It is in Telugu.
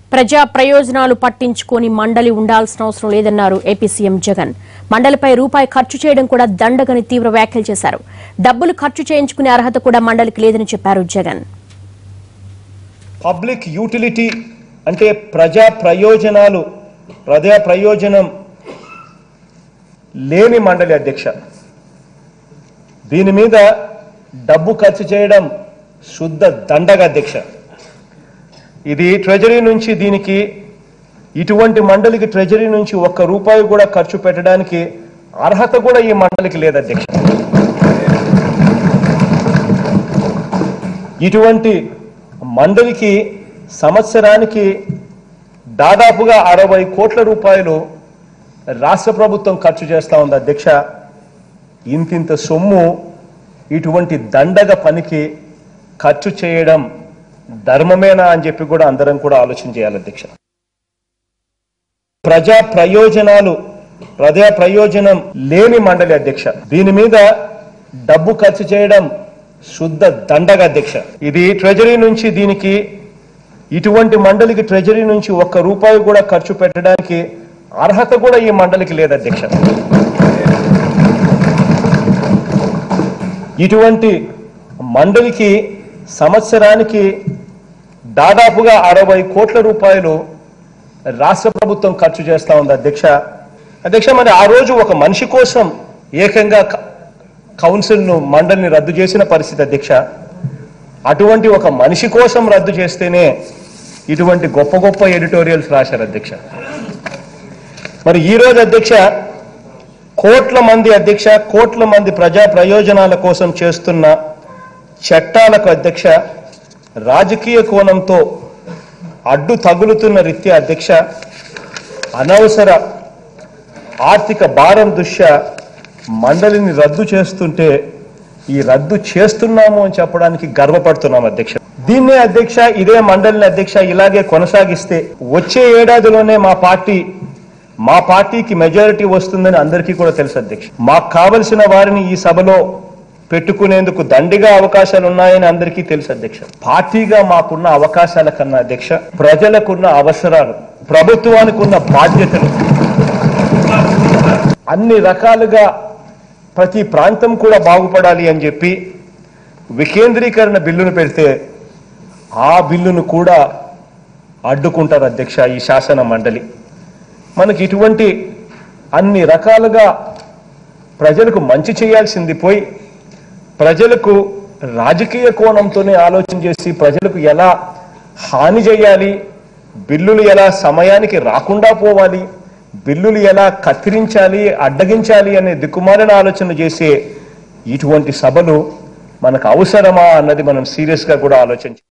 ప్రజా ప్రయోజనాలు పట్టించుకొని మండలి ఉండాల్సిన అవసరం లేదన్నారు ఏపీ సీఎం జగన్. మండలిపై రూపాయి ఖర్చు చేయడం కూడా దండగని తీవ్ర వ్యాఖ్యలు చేశారు. డబ్బులు ఖర్చు చేయించుకునే అర్హత కూడా మండలికి లేదని చెప్పారు జగన్. పబ్లిక్ యూటిలిటీ అంటే ప్రజా ప్రయోజనం లేని మండలి అధ్యక్ష. దీని మీద డబ్బు ఖర్చు చేయడం శుద్ధ దండగ అధ్యక్ష. ఇది ట్రెజరీ నుంచి దీనికి ఇటువంటి మండలికి ట్రెజరీ నుంచి ఒక్క రూపాయి కూడా ఖర్చు పెట్టడానికి అర్హత కూడా ఈ మండలికి లేదు అధ్యక్ష. ఇటువంటి మండలికి సంవత్సరానికి దాదాపుగా 60 కోట్ల రూపాయలు రాష్ట్ర ప్రభుత్వం ఖర్చు చేస్తా ఉంది అధ్యక్ష. ఇంతింత సొమ్ము ఇటువంటి దండగ పనికి ఖర్చు చేయడం ధర్మమేనా అని చెప్పి కూడా అందరం కూడా ఆలోచన చేయాలి అధ్యక్ష. ప్రజా ప్రయోజనం లేని మండలి అధ్యక్ష. దీని మీద డబ్బు ఖర్చు చేయడం శుద్ధ దండగ అధ్యక్ష. ఇది ట్రెజరీ నుంచి దీనికి ఇటువంటి మండలికి ట్రెజరీ నుంచి ఒక్క రూపాయి కూడా ఖర్చు పెట్టడానికి అర్హత కూడా ఈ మండలికి లేదు అధ్యక్ష. ఇటువంటి మండలికి సంవత్సరానికి దాదాపుగా 60 కోట్ల రూపాయలు రాష్ట్ర ప్రభుత్వం ఖర్చు చేస్తా ఉంది అధ్యక్ష. మరి ఆ రోజు ఒక మనిషి కోసం ఏకంగా కౌన్సిల్ను మండలిని రద్దు చేసిన పరిస్థితి అధ్యక్ష. అటువంటి ఒక మనిషి కోసం రద్దు చేస్తేనే ఇటువంటి గొప్ప గొప్ప ఎడిటోరియల్స్ రాశారు అధ్యక్ష. మరి ఈ రోజు అధ్యక్ష కోట్ల మంది ప్రజా ప్రయోజనాల కోసం చేస్తున్న చట్టాలకు అధ్యక్ష రాజకీయ కోణంతో అడ్డు తగులుతున్న రీత్యా అధ్యక్ష అనవసర ఆర్థిక భారం దృష్ట్యా మండలిని రద్దు చేస్తుంటే ఈ రద్దు చేస్తున్నాము అని చెప్పడానికి గర్వపడుతున్నాం అధ్యక్ష. దీన్నే అధ్యక్ష ఇదే మండలిని అధ్యక్ష ఇలాగే కొనసాగిస్తే వచ్చే ఏడాదిలోనే మా పార్టీకి మెజారిటీ వస్తుందని అందరికీ కూడా తెలుసు అధ్యక్ష. మాకు కావలసిన వారిని ఈ సభలో పెట్టుకునేందుకు దండిగా అవకాశాలు ఉన్నాయని అందరికీ తెలుసు అధ్యక్ష. పార్టీగా మాకున్న అవకాశాల కన్నా అధ్యక్ష ప్రజలకున్న అవసరాలు, ప్రభుత్వానికి ఉన్న బాధ్యతలు అన్ని రకాలుగా ప్రతి ప్రాంతం కూడా బాగుపడాలి అని చెప్పి వికేంద్రీకరణ బిల్లును పెడితే ఆ బిల్లును కూడా అడ్డుకుంటారు అధ్యక్ష ఈ శాసన మండలి. మనకి ఇటువంటి అన్ని రకాలుగా ప్రజలకు మంచి చేయాల్సింది పోయి ప్రజలకు రాజకీయ కోణంతోనే ఆలోచన చేసి ప్రజలకు ఎలా హాని చేయాలి, బిల్లులు ఎలా సమయానికి రాకుండా పోవాలి, బిల్లులు ఎలా కత్తిరించాలి, అడ్డగించాలి అనే దిక్కుమాలిన ఆలోచన చేసే ఇటువంటి సభలు మనకు అవసరమా అన్నది మనం సీరియస్గా కూడా ఆలోచించాలి.